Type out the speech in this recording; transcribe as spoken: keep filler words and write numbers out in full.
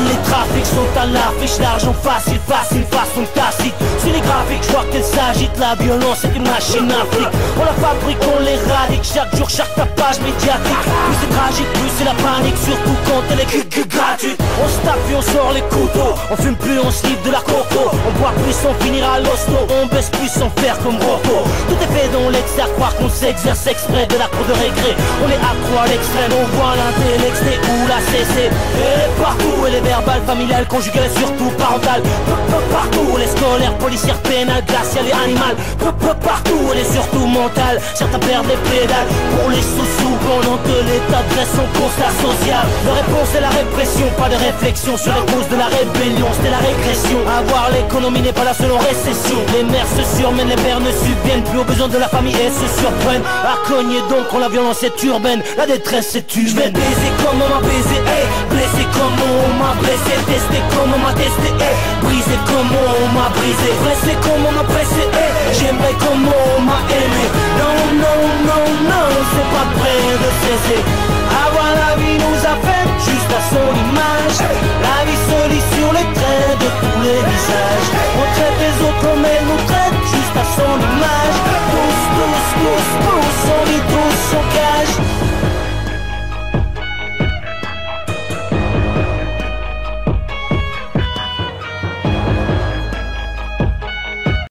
les trafics sont à l'affiche. L'argent facile, facile, façon tacite. Sur les graphiques, je vois qu'elle s'agite. La violence est une machine à flic. On la fabrique, on l'éradique. Chaque jour, chaque tapage médiatique. Plus c'est tragique, plus c'est la panique. Surtout quand elle est que gratuite. On se tape puis on sort les couteaux. On fume plus, on se livre de la coco. On boit plus, on finira à l'hosto. On baisse plus sans faire comme Rocco. Tout est fait dans l'extérieur, croire qu'on s'exerce exprès de la cour de récré. On est accro à l'extrême, on voit l'intellect ou la C C. Et partout, et les verbales, familiales, conjugales et surtout parentales. Partout, les scolaires, policières, pénales, glaciales et animales. Partout, elle est surtout mentale. Certains perdent les pédales pour les sous-sous pendant que l'État dresse son constat social. La réponse est la répression, pas de réflexion sur les causes de la rébellion. C'était la régression. Avoir l'économie n'est pas la seule en récession. Les mères se surmènent, les pères ne subviennent plus aux besoins de la famille et se surprennent à cogner donc quand la violence est urbaine. La détresse est humaine. Je vais baiser comme on m'a baisé, hey. Blessé comme on m'a blessé, testé comme on m'a testé, hey. Brisé comme on m'a brisé, pressé comme on m'a pressé, hey. J'aimerais comme on m'a aimé. Non, non, non, non, c'est pas prêt de cesser.